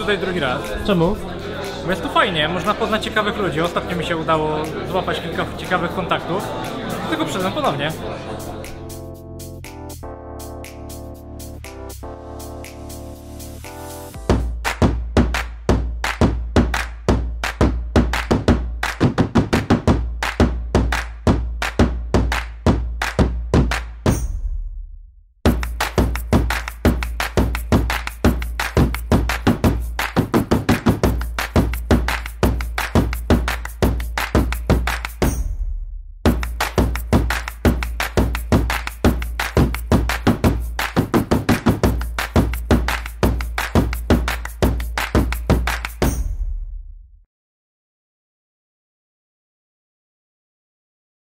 tutaj drugi raz. Czemu? Bo jest tu fajnie, można poznać ciekawych ludzi. Ostatnio mi się udało złapać kilka ciekawych kontaktów. Tylko przyszedłem ponownie.